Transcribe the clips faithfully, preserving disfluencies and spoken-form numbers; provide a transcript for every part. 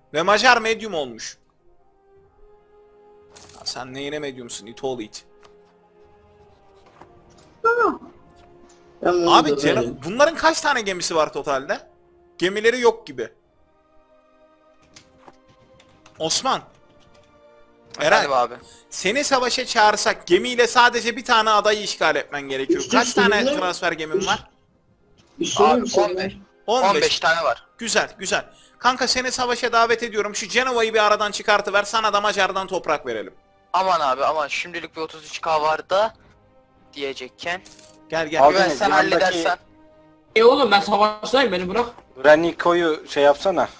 Ve Macar medium olmuş. Ya sen neyine mediumsun? It all it. Abi canım, bunların kaç tane gemisi var totalde? Gemileri yok gibi. Osman. Efendim abi. Seni savaşa çağırsak gemiyle sadece bir tane adayı işgal etmen gerekiyor. Üstü Kaç tane üstünde- transfer gemin var? Üstüne mi Abi sen? on beş. on beş. on beş tane var. Güzel güzel. Kanka seni savaşa davet ediyorum. Şu Cenova'yı bir aradan çıkartıver. Sana da Macar'dan toprak verelim. Aman abi aman şimdilik bir otuz üç K var da diyecekken. Gel gel. Abi, Güven sen yandaki- halledersen. E oğlum ben savaştayım, beni bırak. Graniko'yu şey yapsana.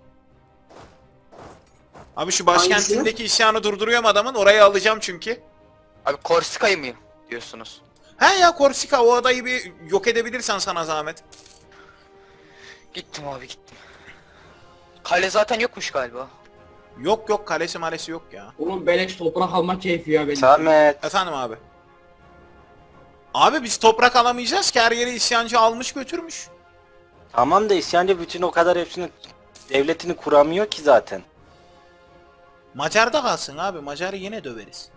Abi şu başkentindeki isyanı durduruyorum adamın. Orayı alacağım çünkü. Abi Korsika'yı mı diyorsunuz? He ya, Korsika, o adayı bir yok edebilirsen sana zahmet. Gittim abi gittim. Kale zaten yokmuş galiba. Yok yok, kalesi malesi yok ya. Oğlum beleş toprak alma keyfi ya benim. Samet. Efendim abi. Abi biz toprak alamayacağız ki, her yeri isyancı almış götürmüş. Tamam da isyancı bütün o kadar hepsini devletini kuramıyor ki zaten. Macar'da kalsın abi, Macar'ı yine döveriz.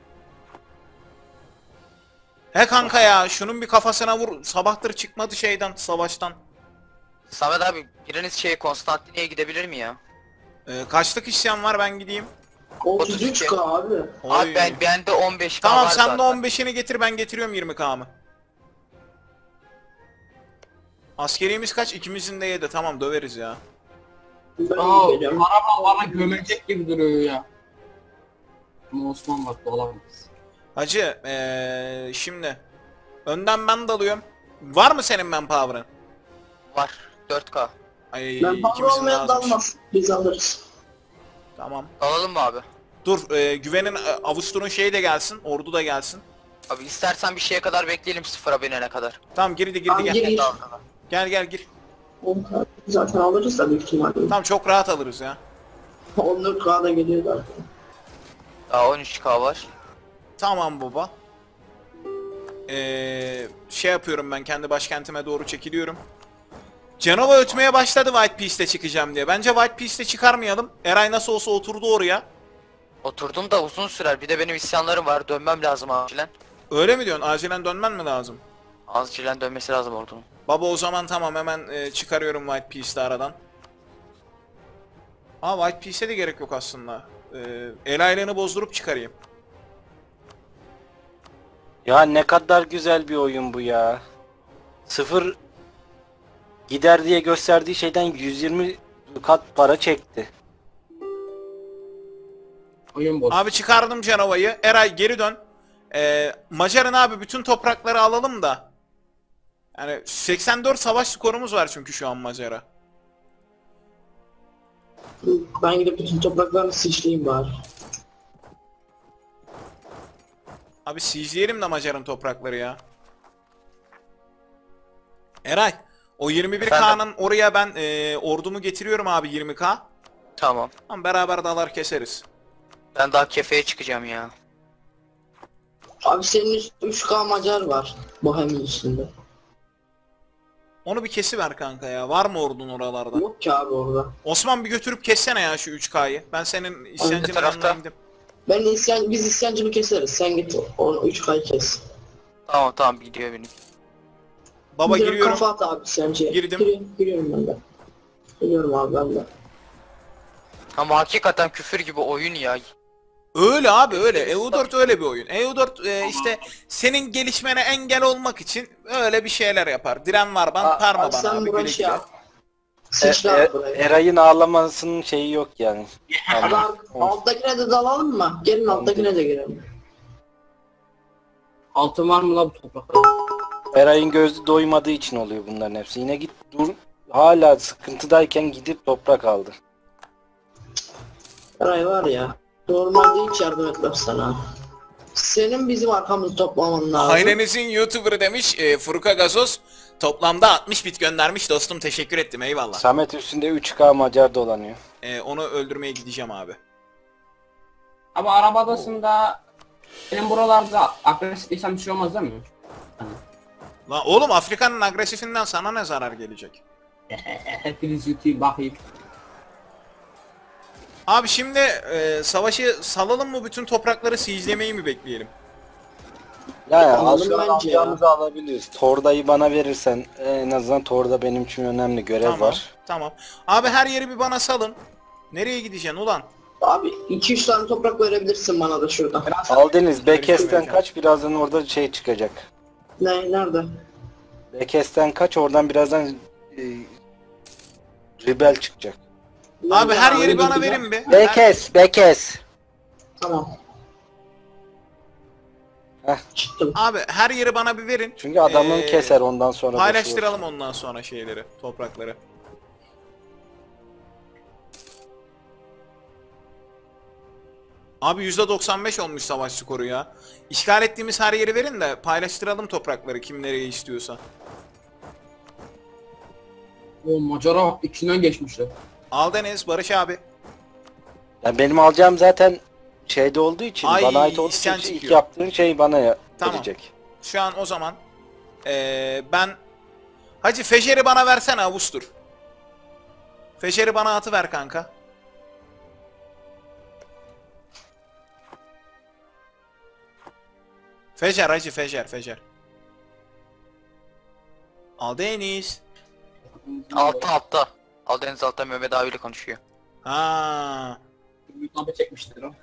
He kanka ya, şunun bir kafasına vur, sabahtır çıkmadı şeyden, savaştan. Samet abi biriniz şeye Konstantiniyye'ye gidebilir mi ya? Ee, kaçlık isyan var, ben gideyim. otuz üç K abi. Oy. Abi ben bende on beş K Tamam var sen de zaten. on beşini getir, ben getiriyorum yirmi K'mı. Askerimiz kaç? İkimizin de yedi, tamam döveriz ya. Ben Aa, gideceğim. araba bana gömecek gibi duruyor ya. Ama Osman bak olamaz. Hacı ee, şimdi önden ben dalıyorum. Var mı senin manpower'ın? Var dört K. Ay, Ben pahalı ikimizin de olmayan azmış. dalmaz. Biz alırız. Tamam. Alalım mı abi? Dur, e, güvenin e, Avustur'un şeyi de gelsin, ordu da gelsin. Abi istersen bir şeye kadar bekleyelim sıfıra binene kadar. Tamam, girdi girdi Tamam, gel. gir. Daha kadar. Gel gel gir. on K zaten alırız da büyük ihtimalle. Tamam, çok rahat alırız ya. on dört K da geliyor zaten. Daha on üç K var. Tamam baba. Ee, şey yapıyorum, ben kendi başkentime doğru çekiliyorum. Cenova ötmeye başladı White Peace'te çıkacağım diye. Bence White Peace'te çıkarmayalım. Eray nasıl olsa oturdu oraya. Oturdum da uzun sürer. Bir de benim isyanlarım var. Dönmem lazım acilen. Öyle mi diyorsun? Acilen dönmen mi lazım? Acilen dönmesi lazım ordunun. Baba o zaman tamam, hemen e, çıkarıyorum White Peace'te aradan. Aa, White Peace'e de gerek yok aslında. Ee, el aylığını bozdurup çıkarayım. Ya ne kadar güzel bir oyun bu ya. Sıfır gider diye gösterdiği şeyden yüz yirmi kat para çekti. Oyun boş. Abi çıkardım Cenova'yı. Eray geri dön. Ee, Macar'ın abi bütün toprakları alalım da. Yani seksen dört savaş skorumuz var çünkü şu an Macar'a. Ben gidip bütün topraklarını sıçrayayım bari. Abi siege'leyelim de Macar'ın toprakları ya. Eray, o yirmi bir K'nın oraya ben e, ordumu getiriyorum abi, yirmi K. Tamam. Tamam, beraber dalar keseriz. Ben daha kefeye çıkacağım ya. Abi senin üstünde üç K Macar var. Bohem'in üstünde. Onu bir kesiver kanka ya. Var mı ordun oralarda? Yok ki abi orada. Osman bir götürüp kessene ya şu üç K'yı. Ben senin isyancının tarafta? yanına indim. Ben isyan, biz isyancını keseriz. Sen git onu üç K kes. Tamam tamam gidiyor benim. Baba Direkt giriyorum. Kafa at abi isyancıya. Girdim. Giriyorum, giriyorum ben de. Giriyorum abi ben de. Ama hakikaten küfür gibi oyun ya. Öyle abi öyle. E U dört öyle bir oyun. E U dört e, işte senin gelişmene engel olmak için öyle bir şeyler yapar. Diren var ban, Aa, parma Abi bana sen abi. buraya Güle şey güle. yap. E, Sıçra e, abi buraya. Eray'ın ağlamasının şeyi yok yani. Abi alttakine de dalalım mı? Gelin alttakine de girelim. Altın var mı la bu toprakta? Eray'ın gözü doymadığı için oluyor bunların hepsi. Yine git dur, hala sıkıntıdayken gidip toprak aldı. Eray var ya. Normalde hiç yardım etmem sana. Senin bizim arkamızı toplaman lazım. Ailenizin YouTuber'ı demiş e, Furuka Gazoz. Toplamda altmış bit göndermiş dostum, teşekkür ettim, eyvallah. Samet üstünde üç K Macar dolanıyor. E, onu öldürmeye gideceğim abi. Ama arabadasında benim buralarda agresifliysem bir şey olmaz değil mi? Lan oğlum, Afrika'nın agresifinden sana ne zarar gelecek? Hepiniz yutayım bakayım. Abi şimdi e, savaşı salalım mı, bütün toprakları siege'lemeyi mi bekleyelim? Ya ya Alalım az şu an bence ya. alacağımızı alabiliriz. Torda'yı bana verirsen en azından Torda benim için önemli görev Tamam. var. Tamam. Abi her yeri bir bana salın. Nereye gideceksin ulan? Abi iki üç tane toprak verebilirsin bana da şurada. Biraz Aldeniz Bekes'ten vereceğim. kaç, birazdan orada şey çıkacak. Ne nerede? Bekes'ten kaç, oradan birazdan e, Rebel çıkacak. Abi Nerede her abi? yeri bana Bakacağım. verin bir. Her- Bekes, Bekes. Tamam. Heh. Çıktım. Abi her yeri bana bir verin. Çünkü adamın Ee, keser ondan sonra. Paylaştıralım ondan sonra şeyleri, toprakları. Abi yüzde doksan beş olmuş savaş skoru ya. İşgal ettiğimiz her yeri verin de paylaştıralım toprakları, kim nereye istiyorsa. o Macara bak içinden geçmişler. Aldeniz, Barış abi. Yani benim alacağım zaten şeyde olduğu için, Ay, bana ait olduğu isyan için ilk çıkıyor. yaptığın şey bana ya- Tamam. verecek. Şu an o zaman ee, ben Hacı Fejer'i bana versene Avustur. Fejer'i bana atıver kanka. Fejer Hacı, Fejer Fejer. Aldeniz. Altta altta. Aldeniz altta Mehmet abiyle konuşuyor. Ha, Büyük nabı çekmiştir o.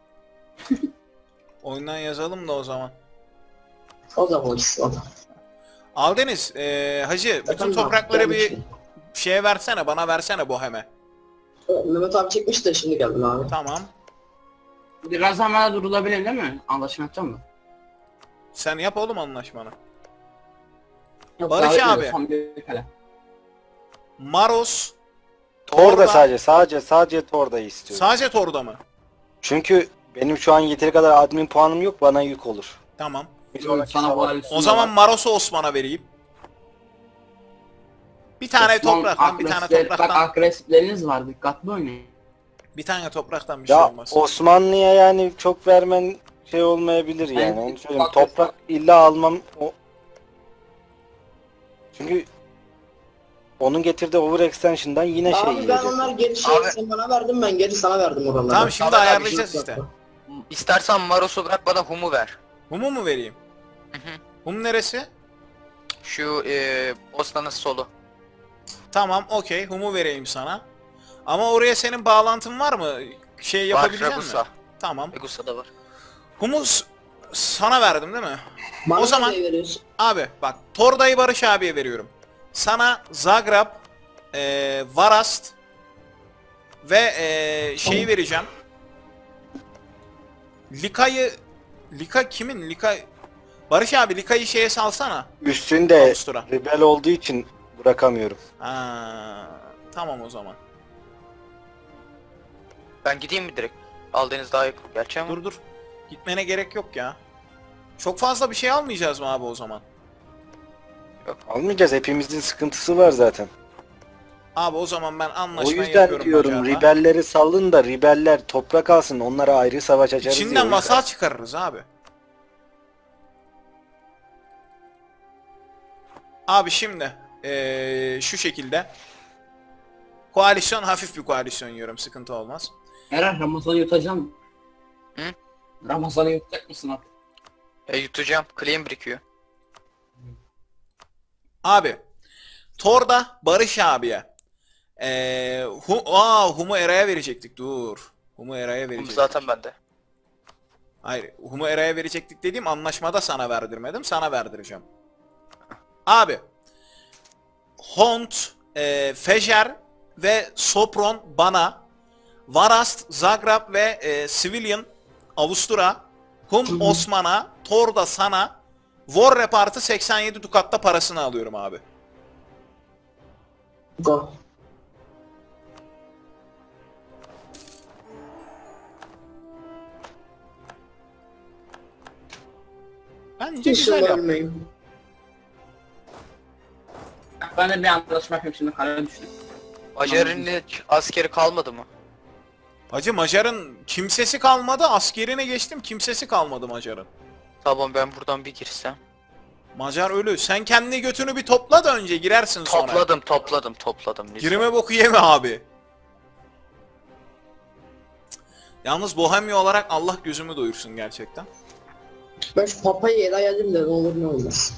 oyundan yazalım da o zaman. O zaman işte o da. Aldeniz, ee, Hacı bütün Efendim abi, toprakları bir gelmiştim. şeye versene, bana versene Bohem'e. Mehmet abi çekmiş de şimdi geldim abi. Tamam. Biraz zamana durulabilir değil mi? Anlaşma yapacağım mı? Sen yap oğlum anlaşmanı. Yok, Barış davet abi. ediyor, son bir kale. Maros. Torda sadece, sadece, sadece Torda'yı istiyorum. Sadece Tor'da mı? Çünkü benim şu an yeteri kadar admin puanım yok, bana yük olur. Tamam. Bir sonraki Sana savaş- valisinde O zaman var. Maros'u Osman'a vereyim. Bir tane Osman topraktan, bir tane agresifler- Bak topraktan, agresifleriniz var, dikkatli oynayın. bir tane topraktan bir şey Ya olmaz. Osmanlı'ya yani çok vermen şey olmayabilir yani, Yani onu söyleyeyim. toprak- Toprak illa almam o. Çünkü onun getirdiği overextension'dan yine şey Abi ben yiyecek. onlar geri şey Abi- sen bana verdin, ben geri sana verdim oraları. Tamam şimdi Tamam abi, ayarlayacağız işte. İstersen Maros'u bırak bana Hum'u ver. Hum'u mu vereyim? Hı hı. Hum neresi? Şu eee Bosna'nın solu. Tamam okey, Hum'u vereyim sana. Ama oraya senin bağlantın var mı? Şey Var yapabilecek misin? Ragusa. Tamam. Ragusa da var. Hum'u s- sana verdim değil mi? Bana O zaman- ne veriyorsun? Abi bak, Torda'yı Barış abiye veriyorum. Sana Zagreb, eee Varast ve eee şeyi vereceğim. Lika'yı... Lika kimin? Lika... Barış abi Lika'yı şeye salsana. Üstünde Avustur'a. rebel olduğu için bırakamıyorum. Ha, tamam o zaman. Ben gideyim mi direkt? Aldeniz daha yakın gerçi ama. Dur dur. Gitmene gerek yok ya. Çok fazla bir şey almayacağız mı abi o zaman? Almayacağız, hepimizin sıkıntısı var zaten. Abi o zaman ben O anlaşmayı yüzden yapıyorum diyorum Macar'la. rebelleri salın da rebeller toprak alsın, onlara ayrı savaş açarız diye. O İçinden yüzden. vasal çıkarırız abi. Abi şimdi eee, şu şekilde. Koalisyon, hafif bir koalisyon yiyorum, sıkıntı olmaz. Eren Ramazan'ı yutacağım. Hı? Ramazan'ı yutacak mısın artık? E, yutacağım. Claim birikiyor. Abi Thor'da Barış abiye eee hu aa, Hum'u Era'ya verecektik, dur. Hum'u Era'ya Hum verecektik. zaten bende. Hayır, Hum'u Era'ya verecektik dediğim anlaşmada sana verdirmedim, sana verdireceğim. Abi Hont, eee Fejer ve Sopron bana, Varast, Zagreb ve eee Civilian Avustur'a, Hum Osman'a, Thor da sana, War Rep artı seksen yedi dukatta parasını alıyorum abi. Go. Bence Hiç güzel yap. ölmeyeyim. Ben de bir anlaşma yapayım şimdi, kale düştüm. Macar'ın hiç askeri kalmadı mı? Hacı Macar'ın kimsesi kalmadı, askerine geçtim, kimsesi kalmadı Macar'ın. Tamam ben buradan bir girsem. Macar ölü. Sen kendi götünü bir topla da önce girersin sonra. Topladım topladım topladım. lütfen. Girme boku yeme abi. Yalnız Bohemia olarak Allah gözümü doyursun gerçekten. Ben şu papayı el ayarlayayım da ne olur ne olmaz.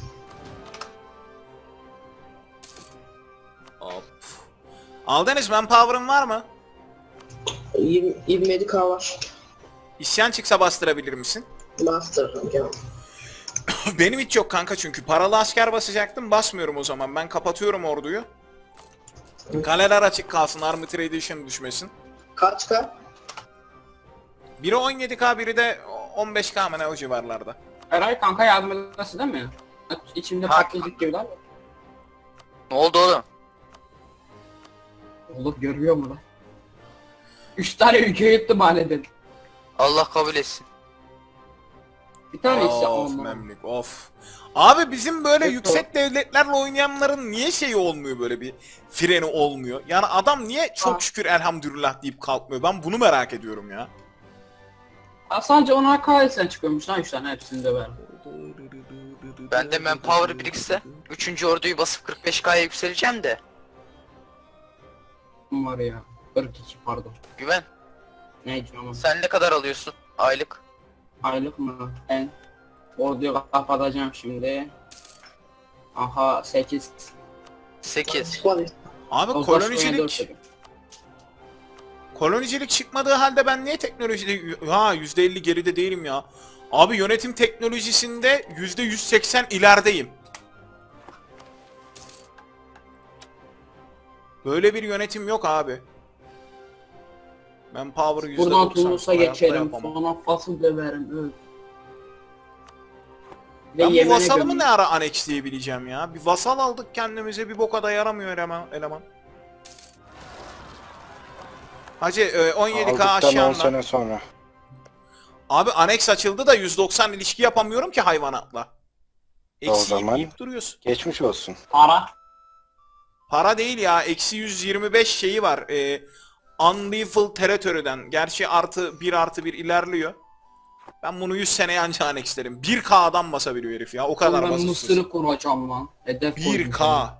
Hop. Aldeniz manpower'ın var mı? yirmi, yirmi yedi K var. İsyan çıksa bastırabilir misin? Bastırırım ya. Benim hiç yok kanka çünkü paralı asker basacaktım, basmıyorum o zaman. Ben kapatıyorum orduyu. Kaleler açık kalsın, Army Tradition düşmesin. Kaç K? Biri on yedi K, biri de on beş K mı ne o civarlarda. Eray kanka yardım edersin değil mi? İçimde Ha. patlayacak gibi lan. Ne oldu oğlum? Oğlum görüyor mu lan? Üç tane ülke yuttu mahalleden. Allah kabul etsin. Bir tane ise Of olmalı. memlük of. Abi bizim böyle Evet, yüksek devletlerle oynayanların niye şeyi olmuyor, böyle bir freni olmuyor? Yani adam niye çok Ha. şükür elhamdülillah deyip kalkmıyor? Ben bunu merak ediyorum ya. Ha, sadece ona K sen çıkıyormuş lan üç tane hepsini de ver. Bende manpower birikse üçüncü orduyu basıp kırk beş K'ya yükseleceğim de. Var ya. kırk iki pardon. Güven. Ne canım? Sen ne kadar alıyorsun aylık? Aylık mı? Ben orduyu kapatacağım şimdi. Aha sekiz. sekiz. Çıkmadı. Abi kolonicilik kolonicilik çıkmadığı halde ben niye teknolojide ha yüzde elli geride değilim ya. Abi yönetim teknolojisinde yüzde yüz seksen ilerideyim. Böyle bir yönetim yok abi. Ben power'ı yüzde Buradan doksan Tunus'a hayatta geçelim. yapamam. Sonra fasıl döverim. Öl. Ve Ben bu Yemen'e vasalımı gömeyim. ne ara anexleyebileceğim ya? Bir vasal aldık kendimize, bir boka da yaramıyor eleman. eleman. Hacı e, on yedi K Aldıktan on aşağıdan. sene sonra. Abi aneks açıldı da yüz doksan ilişki yapamıyorum ki hayvanatla. O Eksi zaman- yiyip duruyorsun. Geçmiş olsun. Para. Para değil ya, eksi yüz yirmi beş şeyi var. E, Unlawful Territory'den. Gerçi artı bir artı bir ilerliyor. Ben bunu yüz seneye anca anexlerim. bir K'dan basabiliyor herif ya, o kadar Ben basılsız. Mısır'ı kuracağım lan. Hedef bir koydum K. sana.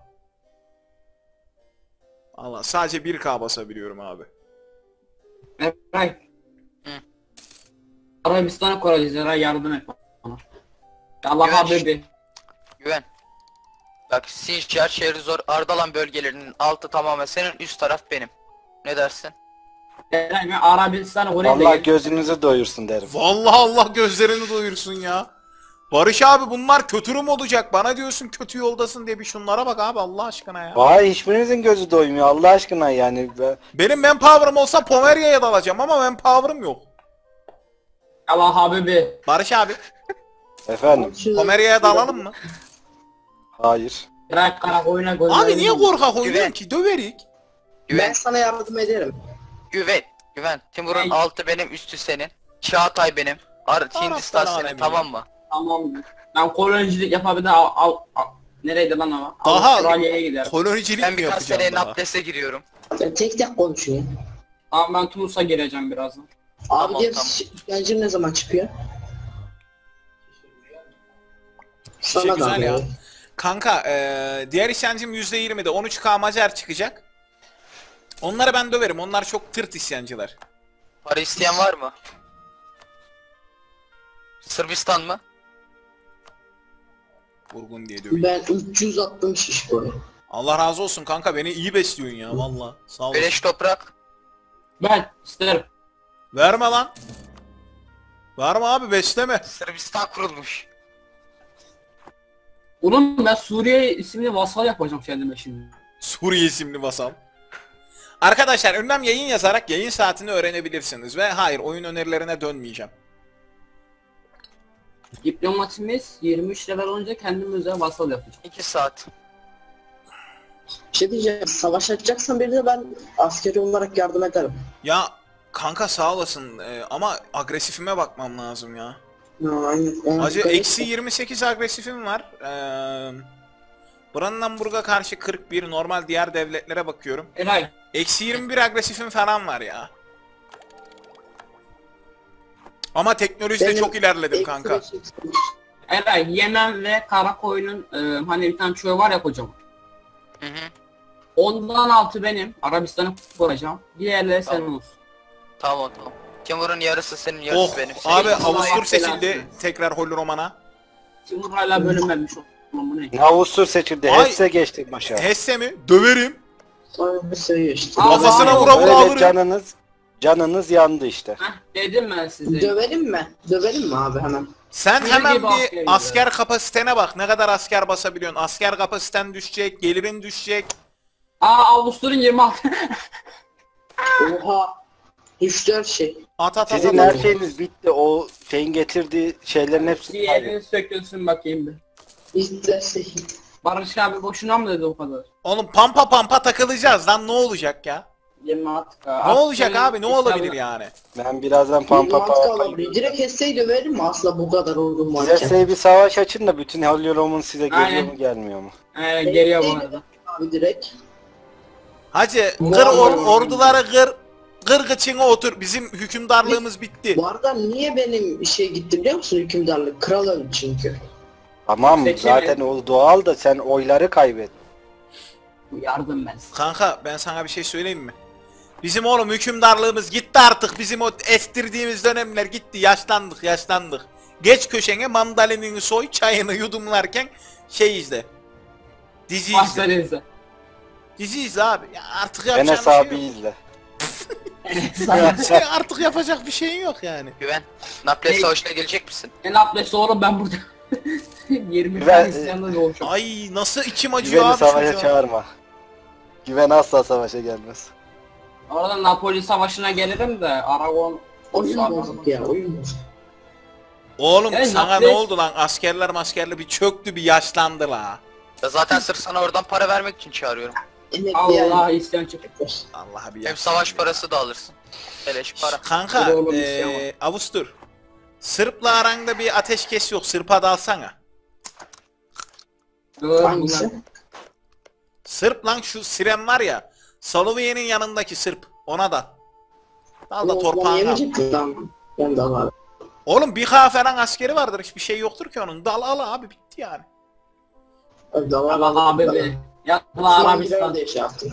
Allah, sadece bir K basabiliyorum abi. Eray. Hı. Arabistan'a kuracağız Eray, yardım et bana. Allah Güven. habibi. Güven. Bak Sinjar, Şehrizor, Ardalan bölgelerinin altı tamamen senin, üst taraf benim. Ne dersin? Eray ben Arabistan'a kurayım da Allah gel- gözünüzü doyursun derim. Vallahi Allah gözlerini doyursun ya. Barış abi, bunlar kötürüm olacak. Bana diyorsun kötü yoldasın diye, bir şunlara bak abi Allah aşkına ya. Vay, hiçbirinizin gözü doymuyor Allah aşkına yani. Be- Benim manpower'ım olsa Pomeria'ya dalacağım ama manpower'ım yok. Allah habibi. Barış abi, Efendim? Pomeria'ya dalalım mı? Hayır. Eray karakoyuna gözlerini. Abi niye korkak oynuyorsun Güven. ki? Döverik. Ben Güven. sana yardım ederim. Güven. Güven. Timur'un Ey. altı benim, üstü senin. Çağatay benim. Ar Hindistan senin, alemin. tamam mı? Tamam. Ben kolonicilik yapabilir al, al, al. Nereydi lan ama? Daha Avustralya'ya giderim. kolonicilik Ben mi birkaç yapacağım seneye daha? Naples'e giriyorum. Sen tek tek konuşuyorsun. Tamam ben Tunus'a gireceğim birazdan. Abi Tamam, diğer tamam. işkencim ne zaman çıkıyor? Şey Sana da güzel ya. abi. Kanka eee diğer isyancım yüzde yirmide on üç K Macar çıkacak. Onları ben döverim. Onlar çok tırt isyancılar. Para isteyen var mı? Sırbistan mı? Vurgun diye döveyim. Ben üç yüz attım şiş boyu. Allah razı olsun kanka, beni iyi besliyorsun ya valla. Sağ olasın. Beleş toprak. Ben isterim. Verme lan. Verme abi, besleme. Sırbistan kurulmuş. Oğlum ben Suriye isimli vasal yapacağım kendime şimdi. Suriye isimli vasal. Arkadaşlar ünlem yayın yazarak yayın saatini öğrenebilirsiniz ve hayır, oyun önerilerine dönmeyeceğim. Diplomatimiz yirmi üç level olunca kendim özel vasal yapacağım. iki saat. Bir şey diyeceğim, savaş açacaksan bir de ben askeri olarak yardım ederim. Ya kanka sağ olasın e, ama agresifime bakmam lazım ya. Ha, aynen. Yani Hacı garip. eksi yirmi sekiz agresifim var. Ee, Brandenburg'a karşı kırk bir, normal diğer devletlere bakıyorum. Eray. Eksi yirmi bir agresifim falan var ya. Ama teknolojide Benim çok ilerledim eksi kanka. beş, eksi beş. Eray Yemen ve Karakoyun'un e, hani bir tane çöl var ya kocaman. Hı hı. Ondan altı benim. Arabistan'ı kuracağım. Diğerleri senin Tamam. olsun. Tamam tamam. Timur'un yarısı senin, yarısı Oh benim. abi Senin- Avustur Senin- seçildi tekrar Holy Roman'a. Timur hala bölünmemiş oğlum bu ne? Avustur seçildi. Ay. Hesse geçti başa. Hesse mi? Döverim. Sonra bir şey işte. Aa, Kafasına vay. vura vura Öyle alırım. canınız canınız yandı işte. Heh, dedim ben size. Dövelim mi? Dövelim mi abi hemen? Sen Şöyle hemen gibi asker bir gibi. asker kapasitene bak. Ne kadar asker basabiliyorsun. Asker kapasiten düşecek, gelirin düşecek. Aa Avustur'un yirmi altı. Oha. Düştü her şey. At at at Sizin at. her şeyiniz bitti. O şeyin getirdiği şeylerin hepsi Bir elini sökülsün bakayım bir. İşte şey. Barış abi boşuna mı dedi o kadar? Oğlum pampa pampa takılacağız lan ne olacak ya? yirmi altı. Ne olacak abi ne olabilir yani? Ben birazdan pampa Mantıklı pampa. olabilir. Direkt Hesse'yi dövelim mi asla bu kadar ordum varken? Size bir savaş açın da bütün Holy Roman size geliyor Aynen. mu gelmiyor mu? Aynen geliyor bu arada. Abi direkt. Hacı Bu kır or- arada- orduları kır. Kır kıçına otur. Bizim hükümdarlığımız bitti. Bu arada niye benim şey gitti biliyor musun hükümdarlık? Kralım çünkü. Tamam Seçemeyin. zaten o doğal da sen oyları kaybet. Yardım ben size. Kanka ben sana bir şey söyleyeyim mi? Bizim oğlum hükümdarlığımız gitti artık. Bizim o estirdiğimiz dönemler gitti. Yaşlandık yaşlandık. Geç köşene mandalinini soy, çayını yudumlarken şey izle. Dizi izle. Başları izle. Dizi izle abi. Ya artık Enes yapacak bir şey abi yok. izle. Şey, artık yapacak bir şeyin yok yani. Güven. Naples Hey. Savaşı'na gelecek misin? En ablesi oğlum ben burada. yirmi Ben- tane isyanla doğuşum. Ay nasıl içim acıyor Güveni abi savaşa çocuğa. çağırma. Güven asla savaşa gelmez. Orada Napoli savaşına gelirim de Aragon Oyun bozuk ya oyun bozuk. Oğlum Yani sana Naples- ne oldu lan? Askerler maskerler bir çöktü bir yaşlandı la. Ya zaten sırf sana oradan para vermek için çağırıyorum. Emekli Allah yani. isyan çıktı. Allah'a bir Hem ya. savaş parası da alırsın. Beleş para. Kanka Bir de oğlum eee isyan var. Avustur. Sırp'la aranda bir ateşkes yok. Sırp'a dalsana. Hangisi? Sırp lan şu Siren var ya. Saloviye'nin yanındaki Sırp. Ona da. Dal da O- onu torpağına. al. yemeyecek mi? Tamam. Ben de var. Oğlum bir K falan askeri vardır. Hiçbir şey yoktur ki onun. Dal al abi bitti yani. Ben de var. Allah abi be. Yatla Arabistan. Arabistan. De şey yaptım.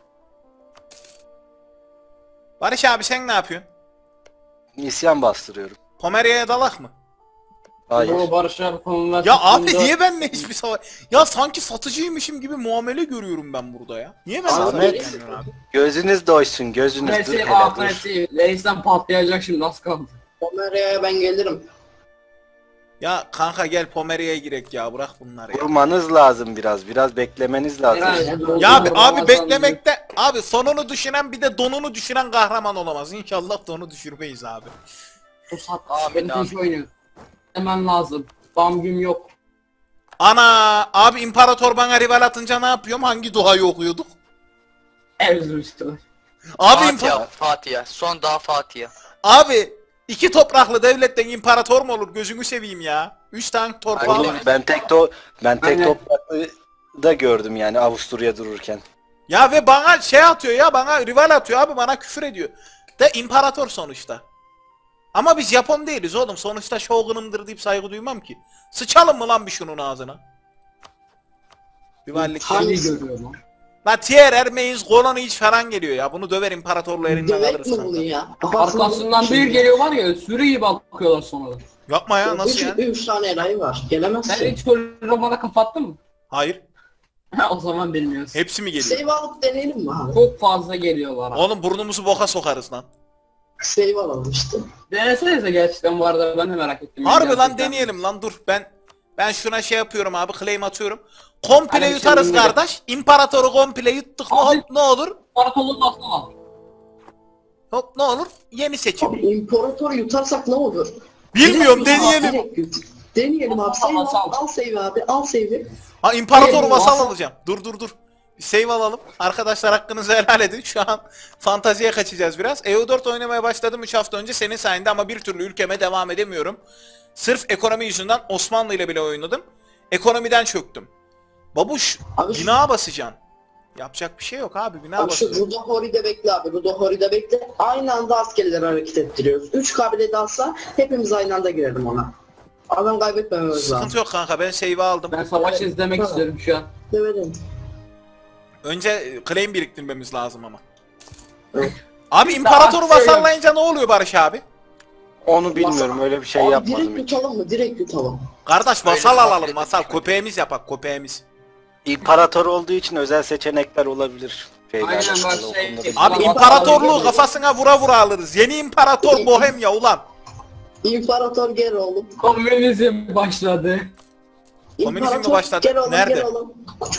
Barış abi sen ne yapıyorsun? İsyan bastırıyorum. Pomerya'ya dalak mı? Hayır. Bu Barış abi konular. Ya abi niye benimle hiçbir savaş... Ya sanki satıcıymışım gibi muamele görüyorum ben burada ya. Niye ben Ahmet. savaş yapmıyorum abi? Gözünüz doysun gözünüz dur Presi, hele aa dur. presi. Reis'ten patlayacak şimdi az kaldı. Pomerya'ya ben gelirim. Ya kanka gel Pomerya'ya girek ya bırak bunları ya. Vurmanız lazım biraz. Biraz beklemeniz lazım. Herhalde. Ya abi, abi Ramazan- beklemekte abi sonunu düşünen bir de donunu düşünen kahraman olamaz. İnşallah donu düşürmeyiz abi. Pusat Amin, benim amin. iş oynuyor. Hemen lazım. Bam güm yok. Ana abi imparator bana rival atınca ne yapıyorum? Hangi duayı okuyorduk? Erzurum'da. Abi impa- Fatiha, Fatiha. Son daha Fatiha. abi iki topraklı devletten imparator mu olur? Gözünü seveyim ya. Üç tane torpağı Aynen. var. Oğlum ben tek to ben tek Aynen. topraklı da gördüm yani Avusturya dururken. Ya ve bana şey atıyor ya bana rival atıyor abi bana küfür ediyor. De imparator sonuçta. Ama biz Japon değiliz oğlum. Sonuçta shogunumdur deyip saygı duymam ki. Sıçalım mı lan bir şunun ağzına? Rivallik. Hangi- Hangi görüyor lan? La Tier Ermeyiz kolonu hiç falan geliyor ya. Bunu döver imparatorluğu elinden Dövek alırız mi kanka. bunu ya? Arkasından bir geliyor var ya sürü gibi bakıyorlar sonra. Yapma ya nasıl Üç, yani? üç tane enayi var. Sen Gelemezsin. hiç romana kapattın mı? Hayır. O zaman bilmiyorsun. Hepsi mi geliyor? Save alıp deneyelim mi abi? Çok fazla geliyorlar abi. Oğlum burnumuzu boka sokarız lan. Save alalım işte. Denesenize gerçekten bu arada ben de merak ettim. Harbi lan Gerçekten. deneyelim lan dur. Ben ben şuna şey yapıyorum abi claim atıyorum. Komple Hani yutarız şimdi- kardeş. İmparatoru komple yuttuk mu Abi- hop ne olur? Parakolun asla. Hop ne olur? Yeni seçim. Abi imparator yutarsak ne olur? Bilmiyorum Direkt yut abi, deneyelim. direkt yut. Deneyelim abi. Save Al, al. al. Al save abi. Al save'i. Ha imparator Diyelim, vasal vasal. alacağım. Dur dur dur. Bir save alalım. Arkadaşlar hakkınızı helal edin. Şu an fantaziye kaçacağız biraz. E U dört oynamaya başladım üç hafta önce senin sayende ama bir türlü ülkeme devam edemiyorum. Sırf ekonomi yüzünden Osmanlı ile bile oynadım. Ekonomiden çöktüm. Babuş Abi şu- bina basacaksın. Yapacak bir şey yok abi bina Abi şu basacaksın. Rudo Hori'de bekle abi. Rudo Hori'de bekle. Aynı anda askerleri hareket ettiriyoruz. Üç kabile dalsa hepimiz aynı anda girelim ona. Adam kaybetmememiz lazım. Sıkıntı yok kanka ben save aldım. Ben savaş izlemek Tamam. istiyorum şu an. Develim. Önce e, claim biriktirmemiz lazım ama. Evet. Abi imparatoru vasallayınca ne oluyor Barış abi? Onu bilmiyorum, öyle bir şey Abi yapmadım direkt hiç. yutalım mı? Direkt yutalım. Kardeş Öyle vasal bir alalım muhabbet vasal. etmiş Köpeğimiz yapak köpeğimiz. İmparator olduğu için özel seçenekler olabilir. Şeyler, Aynen, o bak konuda şey- bilmiyorum. Abi Vallahi imparatorluğu vallahi- kafasına vura vura alırız. Yeni imparator Bohemya ulan. İmparator gel oğlum. Komünizm başladı. Komünizm mi İmparator, başladı? Gel oğlum, Nerede? Gel oğlum.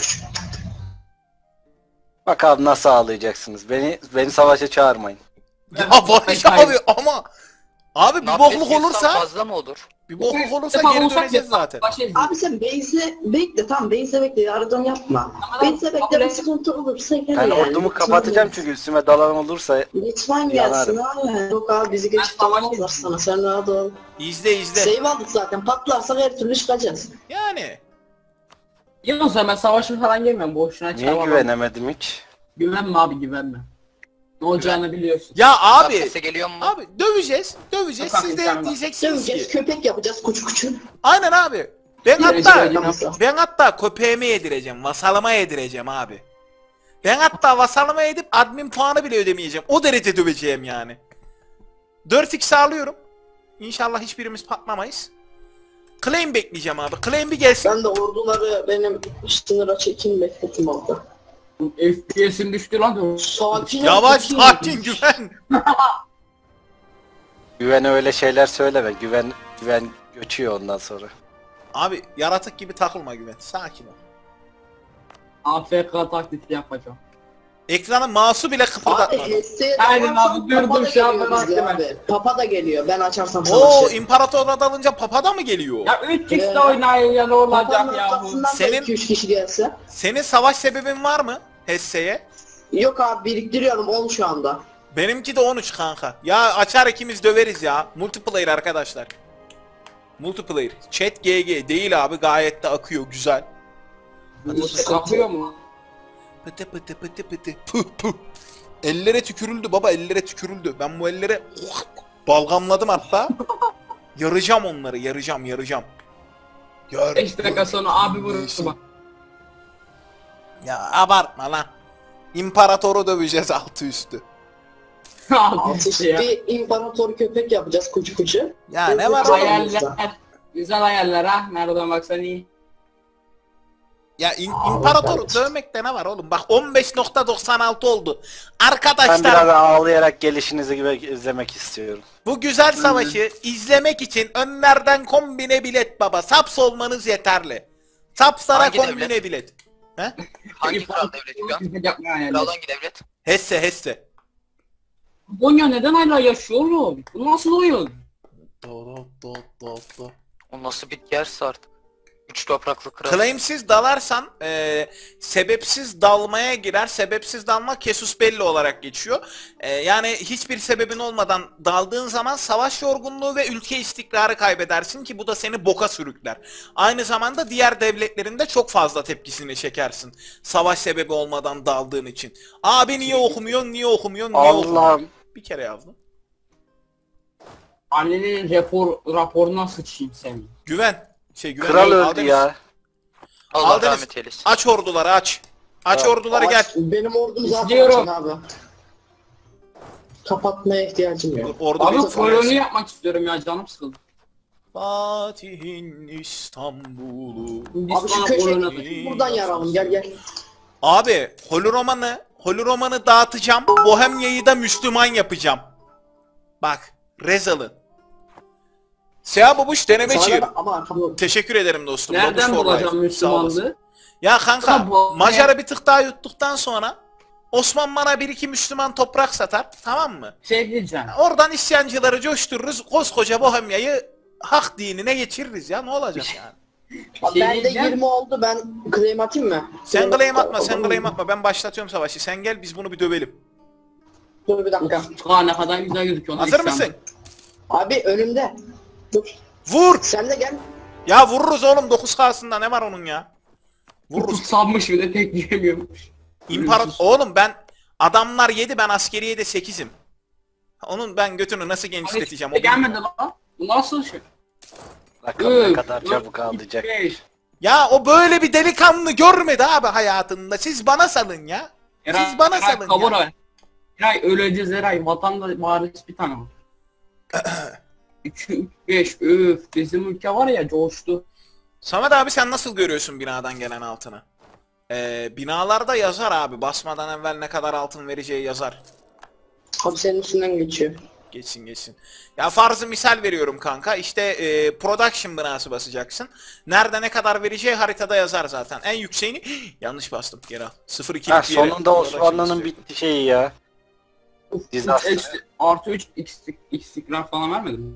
Bakalım nasıl ağlayacaksınız. Beni beni savaşa çağırmayın. Ya Barış abi ama. Abi bir Ne bokluk yapıyorsun? olursa Fazla mı olur? bir bokluk olursa Defa geri olsak döneceğiz yeter, zaten. başa ezin. Abi sen base'e bekle, tamam base'e bekle, aradan yapma. Tamam, Base'e kabul bekle, bir et. sıkıntı olursa gel Ben yani. ordumu Lütfen kapatacağım gel. çünkü üstüme dalan olursa Lütfen gelsin yanarım. abi. Yok abi bizi geçip Ben alamazlar savaşayım. sana, sen rahat ol. İzle izle. Save aldık zaten, patlarsak her türlü çıkacağız. Yani. Yok o zaman ben savaşa falan girmiyorum. Boşuna niye çabalamam. güvenemedim hiç? Güvenme abi güvenme. Ne olacağını biliyorsun. Ya abi. Sese geliyor mu? Abi döveceğiz. Döveceğiz. Yok abi, Siz de sen- diyeceksiniz Döveceğiz, ki. köpek yapacağız kuçu kuçu. Aynen abi. Ben Bir hatta önce oynamasa. ben hatta köpeğime yedireceğim. Vasalıma yedireceğim abi. Ben hatta vasalıma edip admin puanı bile ödemeyeceğim. O derece döveceğim yani. dört x sağlıyorum. İnşallah hiçbirimiz patlamayız. Claim bekleyeceğim abi. Claim bir gelsin. Ben de orduları benim sınıra çekin bekletim oldu. F P S'im düştü lan. Sakin ol, Yavaş sakin ol. sakin güven. Güvene öyle şeyler söyleme. Güven güven göçüyor ondan sonra. Abi yaratık gibi takılma güven. Sakin ol. A F K taklidi yapacağım. Ekranın mouse'u bile Abi kıpırdatmadı. Heste'ye Aynen dalarsan abi, durdum Papa da şu an, geliyor ben bizde aklıma. abi. Papa da geliyor, ben açarsam Oo savaşı. imparatora dalınca papa da mı geliyor? Ya üç x'de Ee, oynayın ya ne Papa'nın olacak ya bu. arkasından da Senin- iki üç kişi gelse. Senin savaş sebebin var mı Hesse'ye? Yok abi biriktiriyorum on şu anda. Benimki de on üç kanka. Ya açar ikimiz döveriz ya. Multiplayer arkadaşlar. Multiplayer. Chat G G değil abi, gayet de akıyor güzel. Bu şey akıyor mu? Pıtı pıtı pıtı pıtı puh puh. Ellere tükürüldü baba, ellere tükürüldü. Ben bu ellere balgamladım hatta. Yaracağım onları, yaracağım yaracağım. Yar. beş dakika sonra abi vurursun bak. Ya abartma lan. İmparatoru döveceğiz altı üstü. Altı işte ya. Bir imparator köpek yapacağız kuçu kuçu. Ya ne var Hayal- oğlum? Hayaller. Güzel hayaller ha. Nereden baksan iyi. Ya in, imparatoru dövmekte ne var oğlum? Bak on beş nokta doksan altı oldu. Ben Arkadaşlar biraz ağlayarak gelişinizi gibi izlemek istiyorum. bu güzel savaşı izlemek için önlerden kombine bilet baba. Saps olmanız yeterli. Sapsara Hangi kombine devlet? bilet. He? Hangi kral devleti şu an? Yapma hayaller. Kral hangi devlet? Hesse Hesse. Bonya neden hala yaşıyor oğlum? Bu nasıl oyun? Do, do, do, do, do. O nasıl bir yerse artık. Üç topraklı kral. Claimsiz dalarsan e, sebepsiz dalmaya girer. Sebepsiz dalma kesus belli olarak geçiyor. E, yani hiçbir sebebin olmadan daldığın zaman savaş yorgunluğu ve ülke istikrarı kaybedersin ki bu da seni boka sürükler. Aynı zamanda diğer devletlerin de çok fazla tepkisini çekersin. Savaş sebebi olmadan daldığın için. Abi niye okumuyorsun, niye okumuyorsun, niye okumuyorsun? Allah'ım. Bir kere yazdım. Annenin rapor, raporuna sıçayım seni. Güven. Şey güven. Kral değil, öldü Aldeniz. ya. Allah Aldınız. rahmet eylesin. Aç orduları aç. Aç Evet. orduları gel. Benim ordum zaten İzliyorum. açın abi. Kapatmaya ihtiyacım yok. Ordu Abi bir koloni yapmak istiyorum ya canım sıkıldı. Fatih'in İstanbul'u. Biz Abi şu bana köşeyi koloni atacağız. buradan yaralım, gel gel. Abi Holoroman'ı Holoroman'ı dağıtacağım. Bohemya'yı da Müslüman yapacağım. Bak Rezalı. Seha Babuş deneme Sana çığır. da- ama arkamda. Teşekkür ederim dostum. Nereden Babuş for bulacağım life. Sağ olasın. Müslümanlığı? Ya kanka Ama bu- Macar'ı bir tık daha yuttuktan sonra Osman bana bir iki Müslüman toprak satar, tamam mı? Şey diyeceğim. Oradan isyancıları coştururuz. Koskoca Bohemya'yı hak dinine geçiririz ya, ne olacak yani? Abi Şey bende diyeceğim. yirmi oldu, ben claim atayım mı? Sen claim atma, sen Olur mu? claim atma. Ben başlatıyorum savaşı. Sen gel, biz bunu bir dövelim. Dur bir dakika. Aa ne kadar güzel gözüküyor. lan Hazır İslam. mısın? Abi önümde. Dur. Vur! Sen de gel. Ya vururuz oğlum, dokuz K'sında ne var onun ya? Vururuz. Sanmış bir de tek yiyemiyormuş. İmparator... Oğlum ben... Adamlar yedi, ben askeriye de sekizim. Onun ben götünü nasıl genişleteceğim? O Abi, gelmedi lan. Bu nasıl şey? Bakalım ne Üf, kadar dört, çabuk ağlayacak. beş. Ya o böyle bir delikanlı görmedi abi hayatında. Siz bana salın ya. Eray- Siz bana Eray salın kabul ya. ver. Eray öleceğiz Eray. Vatanda varis bir tane var. iki, üç, beş. Öf. Bizim ülke var ya coştu. Samet abi sen nasıl görüyorsun binadan gelen altını? Ee, binalarda yazar abi. Basmadan evvel ne kadar altın vereceği yazar. Abi senin üstünden geçiyor. Geçsin geçsin. Ya farzı misal veriyorum kanka. İşte e, production binası basacaksın. Nerede ne kadar vereceği haritada yazar zaten. En yükseğini yanlış bastım geri al. sıfır iki Ha, sonunda Osmanlı'nın bitti şeyi ya. Disaster. Eksi- Artı üç istikrar falan vermedi mi?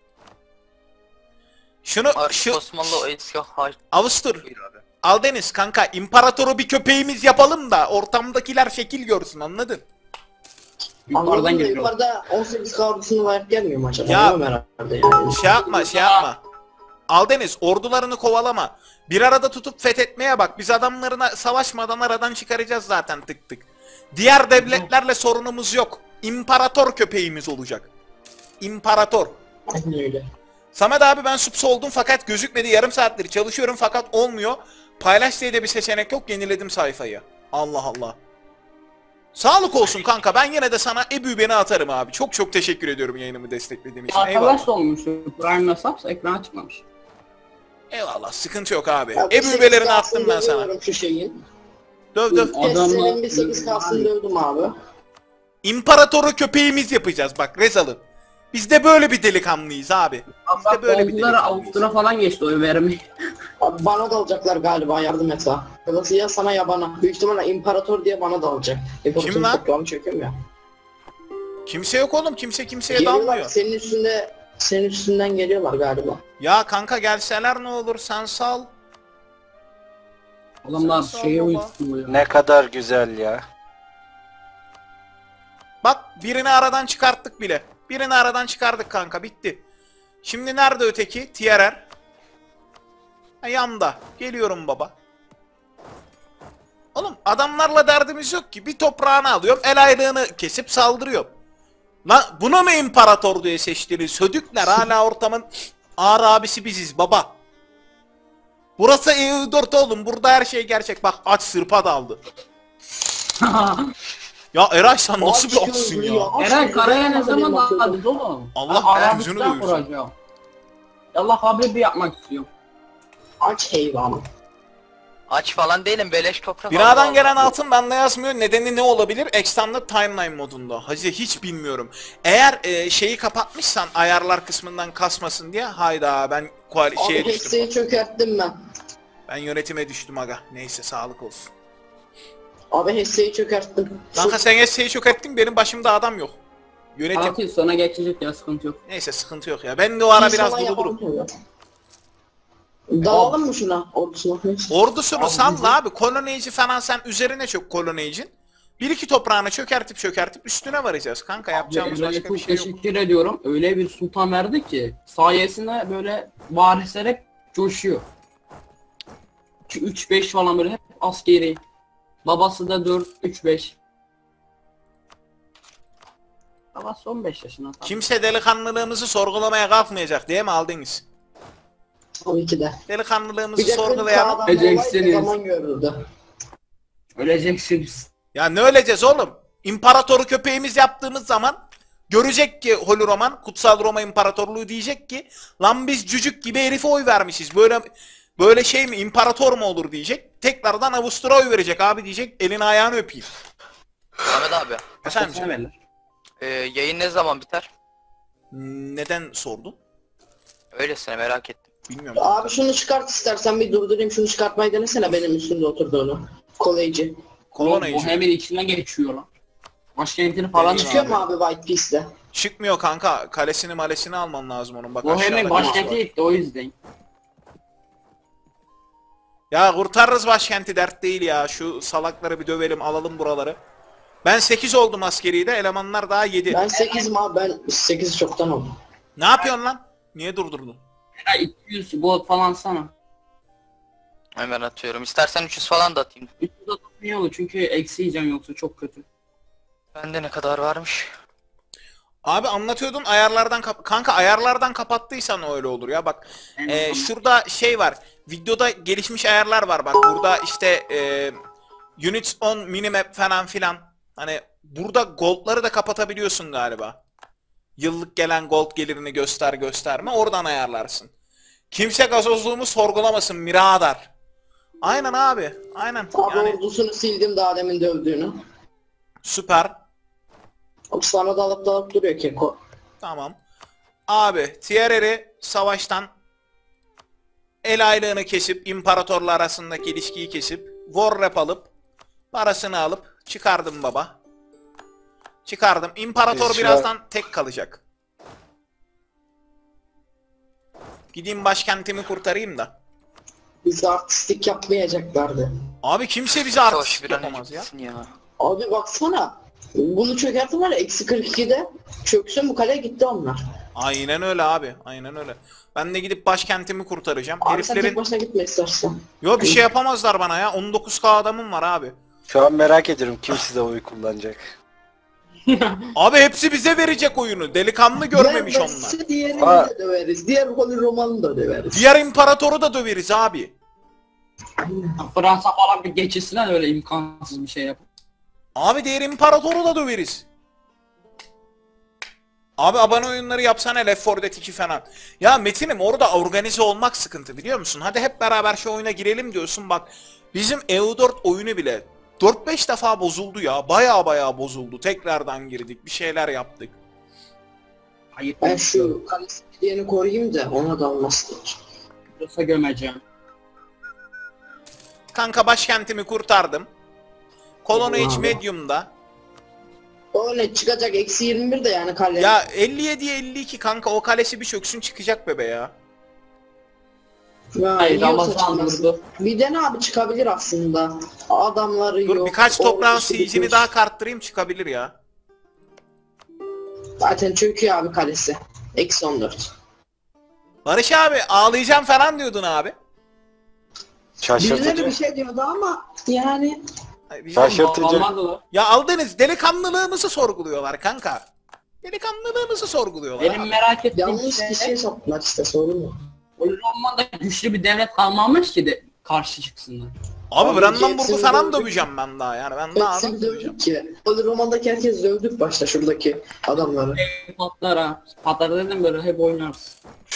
Şunu Artık şu Osmanlı o eski hal. Avustur. Buyur abi. Aldeniz kanka imparatoru bir köpeğimiz yapalım da ortamdakiler şekil görsün anladın? Yukarıdan Anladın da geliyor. yukarıda on sekiz kavgasını layık gelmiyor mu acaba? Ya- Bilmiyorum herhalde yani. Şey yapma şey yapma. Aldeniz ordularını kovalama. Bir arada tutup fethetmeye bak. Biz adamlarına savaşmadan aradan çıkaracağız zaten tık tık. Diğer devletlerle sorunumuz yok. İmparator köpeğimiz olacak. İmparator. Aynen öyle. Samet abi ben supsa oldum fakat gözükmedi. Yarım saattir çalışıyorum fakat olmuyor. Paylaş diye de bir seçenek yok. Yeniledim sayfayı. Allah Allah. Sağlık olsun kanka. Ben yine de sana Ebu beni atarım abi. Çok çok teşekkür ediyorum yayınımı desteklediğin için. Arkadaş Eyvallah. da olmuş. Prime hesapsa ekrana çıkmamış. Eyvallah. Sıkıntı yok abi. Ya, Ebu sekiz belerini kalsın attım ben sana. dövüyorum Şu şeyin. Döv döv. Adamlar- Senin bir sekiz kalsın dövdüm abi. İmparatoru köpeğimiz yapacağız bak Rezal'ın. Biz de böyle bir delikanlıyız abi. Biz de böyle bir Oldular delikanlıyız. Avustur'a falan geçti oy vermeyi. Abi bana da alacaklar galiba yardım et ha. Ya da ya sana ya bana. Büyük ihtimalle imparator diye bana da alacak. İmparator Kim lan? toprağını çekiyorum ya. Kimse yok oğlum. Kimse kimseye Geliyorlar dalmıyor. senin üstünde senin üstünden geliyorlar galiba. Ya kanka gelseler ne olur sen sal. Adamlar Sen sağ şeye baba. uyutmuyor. Ne kadar güzel ya. Bak birini aradan çıkarttık bile. Birini aradan çıkardık kanka bitti. Şimdi nerede öteki? Tierer. Ha, yanda. Geliyorum baba. Oğlum adamlarla derdimiz yok ki. Bir toprağını alıyorum. El aylığını kesip saldırıyorum. Lan buna mı imparator diye seçtiniz? Södükler hala ortamın ağır abisi biziz baba. Burası E U dört oğlum. Burada her şey gerçek. Bak aç sırpa daldı. Ya Eray sen nasıl bir Aç açsın gözlü ya? aç Eray gözlü. Karaya ne Ben zaman bakıyordum. dağıldınız oğlum? Allah Ben Arabistan Arabistan doyursun. kuracağım. Allah haberi yapmak istiyorum. Aç hayvan. Aç falan değilim, beleş toprak. Binadan Allah gelen Allah. altın bende yazmıyor. Nedeni ne olabilir? Extended Timeline modunda. Hacı hiç bilmiyorum. Eğer e, şeyi kapatmışsan ayarlar kısmından kasmasın diye hayda ben kuali şeye Abi düştüm. Hesse'yi çökerttim ben. Ben yönetime düştüm aga. Neyse sağlık olsun. Abi Hesse'yi çökerttim. Kanka sen Hesse'yi çok ettin benim başımda adam yok. Yönetim. altı yıl sonra geçecek ya, sıkıntı yok. Neyse sıkıntı yok ya. Ben de o ara İyi biraz sana duru duru. yapamıyor. Dalalım mı şuna ordusuna? Neyse. Ordusunu Abi salla bizi- abi. Koloniyeci falan sen üzerine çök koloniyecin. Bir iki toprağını çökertip çökertip üstüne varacağız. Kanka yapacağımız Emre'ye başka bir çok şey yok. teşekkür ediyorum. Öyle bir sultan verdi ki sayesinde böyle varisler hep coşuyor. üç beş falan böyle hep askeri. Babası da dört üç beş. Babası on beş yaşında tabii. Kimse delikanlılığımızı sorgulamaya kalkmayacak değil mi Aldeniz? Tabii ki de. Delikanlılığımızı Bir de sorgulayalım. sağdan Öleceksiniz. dolayı zaman görüldü. Öleceksiniz. Ya ne öleceğiz oğlum? İmparatoru köpeğimiz yaptığımız zaman görecek ki Holy Roman, Kutsal Roma İmparatorluğu diyecek ki lan biz cücük gibi herife oy vermişiz. Böyle böyle şey mi imparator mu olur diyecek. Tekrardan Avustur'a oy verecek abi diyecek. Elini ayağını öpeyim. Ahmet abi, Efendim Sana canım? verirler. e, yayın ne zaman biter? Neden sordun? Öylesine merak ettim. Bilmiyorum. Abi şunu çıkart istersen bir durdurayım şunu çıkartmayı denesene benim üstümde oturduğunu. Kolaycı. Bu Koloniyeci. hemen içine geçiyor lan. Başkentini falan Değil Çıkıyor abi. mu abi White Piece'de? Çıkmıyor kanka. Kalesini malesini alman lazım onun. Bak Bu aşağıda hemen kalesi başkenti var. gitti o yüzden. Ya kurtarırız başkenti dert değil ya. Şu salakları bir dövelim alalım buraları. Ben sekiz oldum askeride. Elemanlar daha yedi. Ben sekizim abi ben sekiz çoktan oldum. Ne yapıyorsun lan? Niye durdurdun? Ya iki yüz gold falan sana. Hemen atıyorum. İstersen üç yüz falan da atayım. üç yüz atmıyor olur çünkü eksi yiyeceğim yoksa çok kötü. Bende ne kadar varmış? Abi anlatıyordun ayarlardan kap kanka ayarlardan kapattıysan öyle olur ya bak. En E, azından- şurada şey var. Videoda gelişmiş ayarlar var bak. Burada işte e, units on minimap falan filan. Hani burada goldları da kapatabiliyorsun galiba. Yıllık gelen gold gelirini göster gösterme oradan ayarlarsın. Kimse gazozluğumu sorgulamasın miradar. Aynen abi. Aynen. Abi Yani ordusunu sildim daha demin dövdüğünü. süper. Sana da alıp dalıp duruyor Keko. Tamam. Abi Thierry'i savaştan el aylığını kesip imparatorla arasındaki ilişkiyi kesip war rap alıp parasını alıp çıkardım baba. Çıkardım. İmparator Biz şu birazdan tek kalacak. Gideyim başkentimi kurtarayım da. Bizi artistik yapmayacaklardı. Abi kimse bize Savaş artist bir an önce yapamaz ya. bitsin ya. Abi baksana. Bunu çökertin var ya eksi kırk ikide çöksün bu kale gitti onlar. Aynen öyle abi. Aynen öyle. Ben de gidip başkentimi kurtaracağım. Abi sen tek Heriflerin... başına gitme istersen. Yo bir şey yapamazlar bana ya. on dokuz K adamım var abi. Şu an merak ediyorum kim size oy kullanacak. Abi hepsi bize verecek oyunu. Delikanlı görmemiş Diğer onlar. Messi, diğerini Ha. de döveriz. Diğer Holy Roman'ı da döveriz. Diğer imparatoru da döveriz abi. Fransa falan bir geçilsinler öyle imkansız bir şey yap. Abi diğer imparatoru da döveriz. Abi abone oyunları yapsana Left four Dead iki falan. Ya Metin'im orada organize olmak sıkıntı biliyor musun? Hadi hep beraber şu oyuna girelim diyorsun bak. Bizim E U dört oyunu bile dört beş defa bozuldu ya. Baya baya bozuldu. Tekrardan girdik. Bir şeyler yaptık. Hayır. Ben şu kalesi diğerini koruyayım da ona da olmasın. Burası gömeceğim. Kanka başkentimi kurtardım. Colony Wow. Medium'da. O ne çıkacak eksi yirmi bir de yani kale. Ya elli yediye elli iki kanka o kalesi bir çöksün çıkacak bebe ya. Ya, Hayır yiyorsa Ramazan çıkmasın. vurdu. Bir de ne abi çıkabilir aslında. Adamları Dur yok. birkaç toprağın ordusu siege'ini bitmiş. daha karttırayım çıkabilir ya. Zaten çöküyor abi kalesi. Eksi on dört. Barış abi ağlayacağım falan diyordun abi. Birileri Şaşırtıcı. bir şey diyordu ama yani Ay, bizim- Şaşırtıcı. Olmadı da. Ya Aldeniz delikanlılığımızı sorguluyorlar kanka. Delikanlılığımızı sorguluyorlar Benim abi. merak ettiğim yanlış şey kişiye soktular işte sorun o. Roman'da güçlü bir devlet kalmamış ki de karşı çıksınlar. Abi Abi Brandenburg'u hepsini falan dövdük. döveceğim ben daha yani ben daha Hepsini adam döveceğim. dövdük ki. Holy Roman'daki herkes dövdük başta şuradaki adamları. Patlar ha. Patlar dedim böyle hep oynarız.